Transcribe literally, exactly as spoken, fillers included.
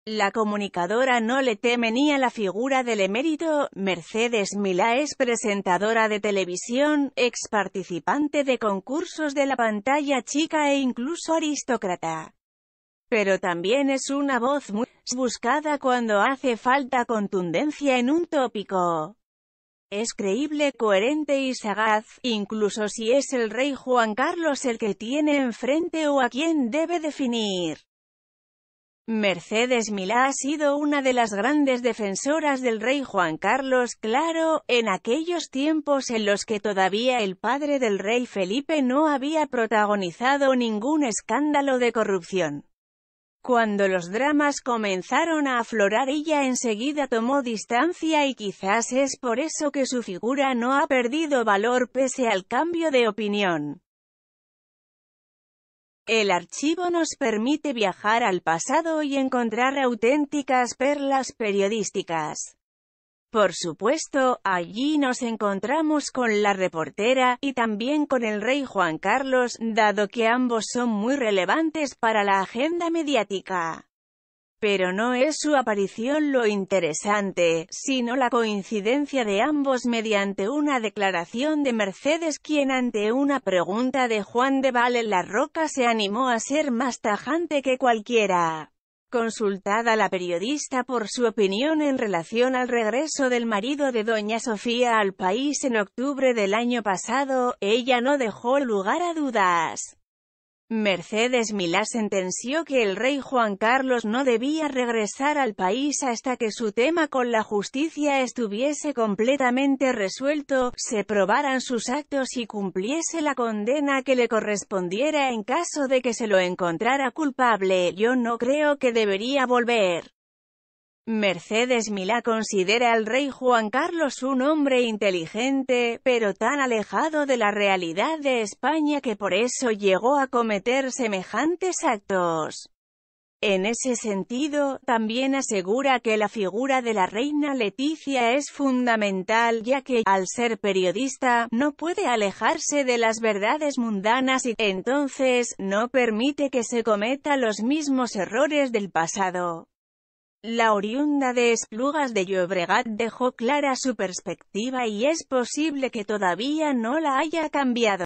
La comunicadora no le teme ni a la figura del emérito. Mercedes Milá es presentadora de televisión, ex participante de concursos de la pantalla chica e incluso aristócrata. Pero también es una voz muy buscada cuando hace falta contundencia en un tópico. Es creíble, coherente y sagaz, incluso si es el rey Juan Carlos el que tiene enfrente o a quien debe definir. Mercedes Milá ha sido una de las grandes defensoras del rey Juan Carlos, claro, en aquellos tiempos en los que todavía el padre del rey Felipe no había protagonizado ningún escándalo de corrupción. Cuando los dramas comenzaron a aflorar, ella enseguida tomó distancia y quizás es por eso que su figura no ha perdido valor pese al cambio de opinión. El archivo nos permite viajar al pasado y encontrar auténticas perlas periodísticas. Por supuesto, allí nos encontramos con la reportera, y también con el rey Juan Carlos, dado que ambos son muy relevantes para la agenda mediática. Pero no es su aparición lo interesante, sino la coincidencia de ambos mediante una declaración de Mercedes, quien ante una pregunta de Juan de Val en La Roca se animó a ser más tajante que cualquiera. Consultada la periodista por su opinión en relación al regreso del marido de doña Sofía al país en octubre del año pasado, ella no dejó lugar a dudas. Mercedes Milá sentenció que el rey Juan Carlos no debía regresar al país hasta que su tema con la justicia estuviese completamente resuelto, se probaran sus actos y cumpliese la condena que le correspondiera en caso de que se lo encontrara culpable. Yo no creo que debería volver. Mercedes Milá considera al rey Juan Carlos un hombre inteligente, pero tan alejado de la realidad de España que por eso llegó a cometer semejantes actos. En ese sentido, también asegura que la figura de la reina Leticia es fundamental, ya que, al ser periodista, no puede alejarse de las verdades mundanas y, entonces, no permite que se cometa los mismos errores del pasado. La oriunda de Esplugas de Llobregat dejó clara su perspectiva y es posible que todavía no la haya cambiado.